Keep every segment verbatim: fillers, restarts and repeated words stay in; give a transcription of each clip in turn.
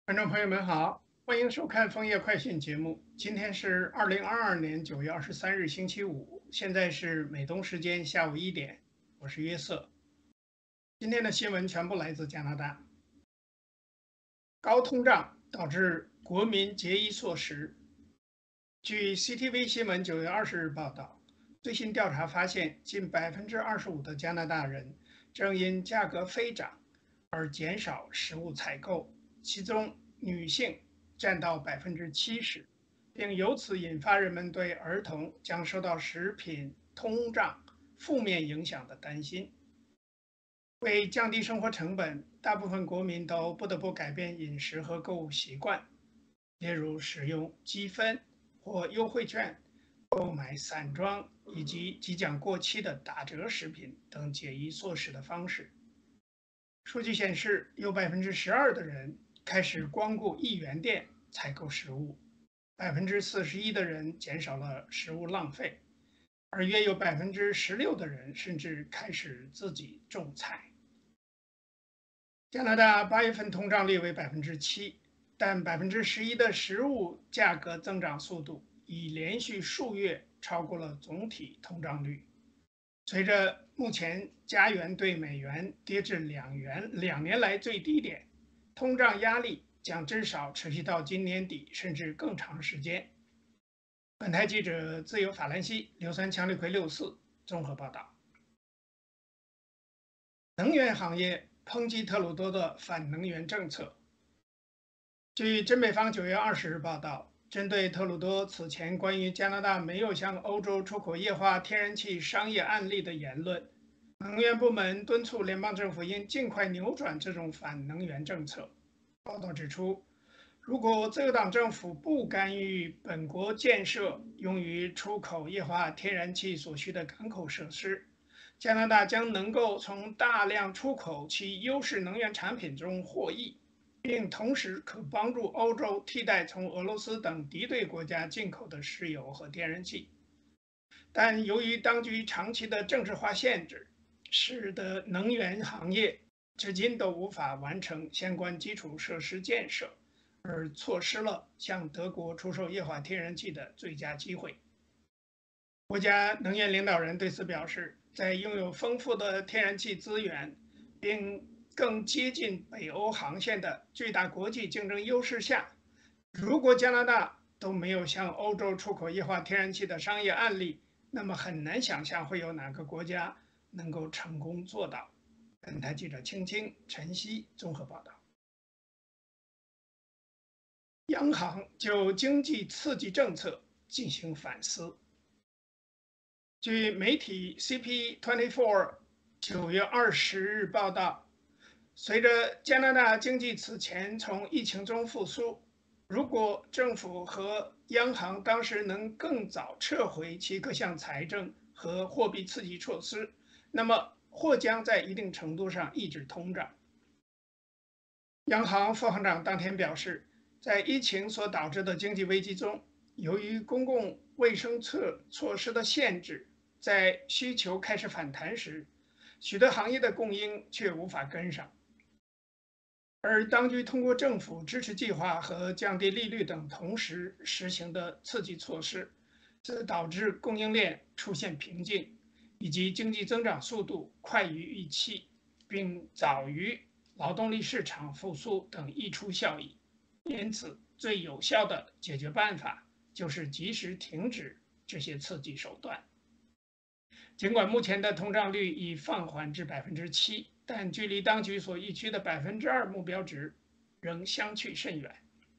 观众朋友们好，欢迎收看枫叶快讯节目。今天是二零二二年九月二十三日，星期五，现在是美东时间下午一点，我是约瑟。今天的新闻全部来自加拿大。高通胀导致国民节衣缩食。据 C T V 新闻九月二十日报道，最新调查发现，近百分之二十五的加拿大人正因价格飞涨而减少食物采购，其中女性占到百分之七十，并由此引发人们对儿童将受到食品通胀负面影响的担心。为降低生活成本，大部分国民都不得不改变饮食和购物习惯，例如使用积分或优惠券购买散装以及即将过期的打折食品等节衣缩食的方式。数据显示，有百分之十二的人开始光顾一元店采购食物，百分之四十一的人减少了食物浪费，而约有百分之十六的人甚至开始自己种菜。加拿大八月份通胀率为百分之七，但百分之十一的食物价格增长速度已连续数月超过了总体通胀率。随着目前加元对美元跌至两元两年来最低点，通胀压力将至少持续到今年底，甚至更长时间。本台记者自由法兰西硫酸羟氯喹六四综合报道。能源行业抨击特鲁多的反能源政策。据真北方九月二十日报道，针对特鲁多此前关于加拿大没有向欧洲出口液化天然气商业案例的言论，能源部门敦促联邦政府应尽快扭转这种反能源政策。报道指出，如果自由党政府不干预本国建设用于出口液化天然气所需的港口设施，加拿大将能够从大量出口其优势能源产品中获益，并同时可帮助欧洲替代从俄罗斯等敌对国家进口的石油和天然气。但由于当局长期的政治化限制，使得能源行业至今都无法完成相关基础设施建设，而错失了向德国出售液化天然气的最佳机会。国家能源领导人对此表示，在拥有丰富的天然气资源，并更接近北欧航线的巨大国际竞争优势下，如果加拿大都没有向欧洲出口液化天然气的商业案例，那么很难想象会有哪个国家能够成功做到。本台记者青青、陈曦综合报道。央行就经济刺激政策进行反思。据媒体 C P 二十四九月二十日报道，随着加拿大经济此前从疫情中复苏，如果政府和央行当时能更早撤回其各项财政和货币刺激措施，那么或将在一定程度上抑制通胀。央行副行长当天表示，在疫情所导致的经济危机中，由于公共卫生措措施的限制，在需求开始反弹时，许多行业的供应却无法跟上。而当局通过政府支持计划和降低利率等同时实行的刺激措施，则导致供应链出现瓶颈，以及经济增长速度快于预期，并早于劳动力市场复苏等溢出效益。因此，最有效的解决办法就是及时停止这些刺激手段。尽管目前的通胀率已放缓至百分之七，但距离当局所预期的百分之二目标值仍相去甚远。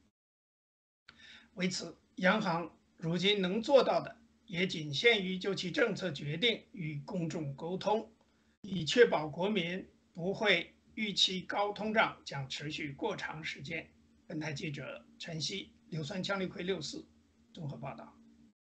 为此，央行如今能做到的也仅限于就其政策决定与公众沟通，以确保国民不会预期高通胀将持续过长时间。本台记者陈曦，硫酸羟氯喹六四综合报道。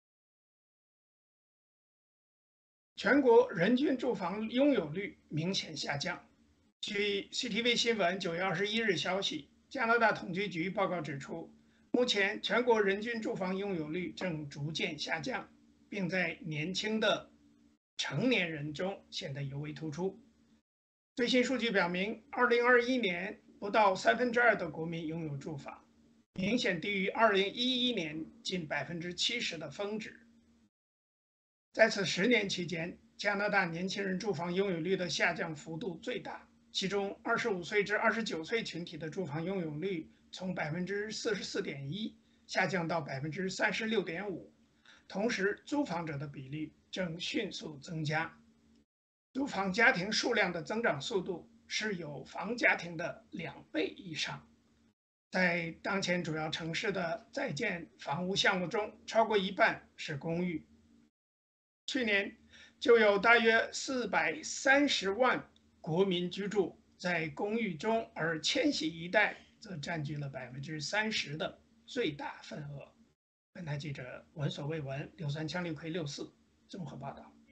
全国人均住房拥有率明显下降。据 C T V 新闻九月二十一日消息，加拿大统计局报告指出，目前全国人均住房拥有率正逐渐下降，并在年轻的成年人中显得尤为突出。最新数据表明，二零二一年不到三分之二的国民拥有住房，明显低于二零一一年近百分之七十的峰值。在此十年期间，加拿大年轻人住房拥有率的下降幅度最大，其中二十五岁至二十九岁群体的住房拥有率从百分之四十四点一下降到百分之三十六点五，同时租房者的比例正迅速增加。租房家庭数量的增长速度是有房家庭的两倍以上。在当前主要城市的在建房屋项目中，超过一半是公寓。去年就有大约四百三十万国民居住在公寓中，而千禧一代则占据了百分之三十的最大份额。本台记者闻所未闻，硫酸羟氯喹六四综合报道。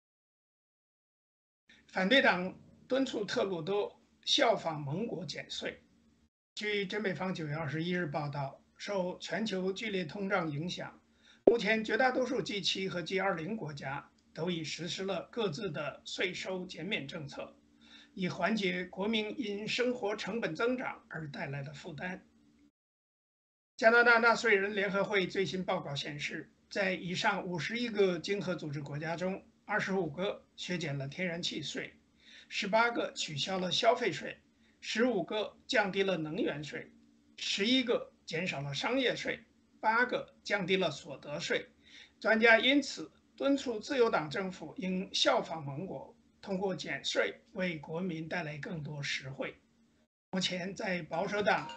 反对党敦促特鲁多效仿盟国减税。据真北方九月二十一日报道，受全球剧烈通胀影响，目前绝大多数 G 七 和 G 二十国家都已实施了各自的税收减免政策，以缓解国民因生活成本增长而带来的负担。加拿大纳税人联合会最新报告显示，在以上五十一个经合组织国家中，二十五个削减了天然气税，十八个取消了消费税，十五个降低了能源税，十一个减少了商业税，八个降低了所得税。专家因此敦促自由党政府应效仿盟国，通过减税为国民带来更多实惠。目前在保守党，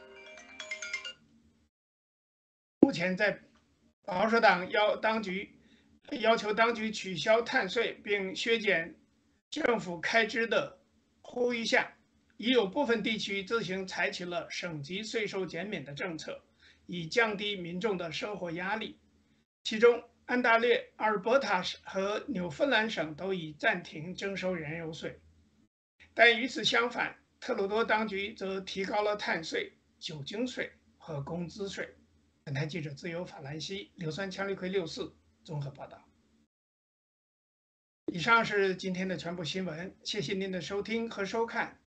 目前在保守党要当局要求当局取消碳税并削减政府开支的呼吁下，已有部分地区自行采取了省级税收减免的政策，以降低民众的生活压力。其中，安大略、阿尔伯塔和纽芬兰省都已暂停征收燃油税，但与此相反，特鲁多当局则提高了碳税、酒精税和工资税。本台记者自由法兰西硫酸羟氯喹六四综合报道。以上是今天的全部新闻，谢谢您的收听和收看。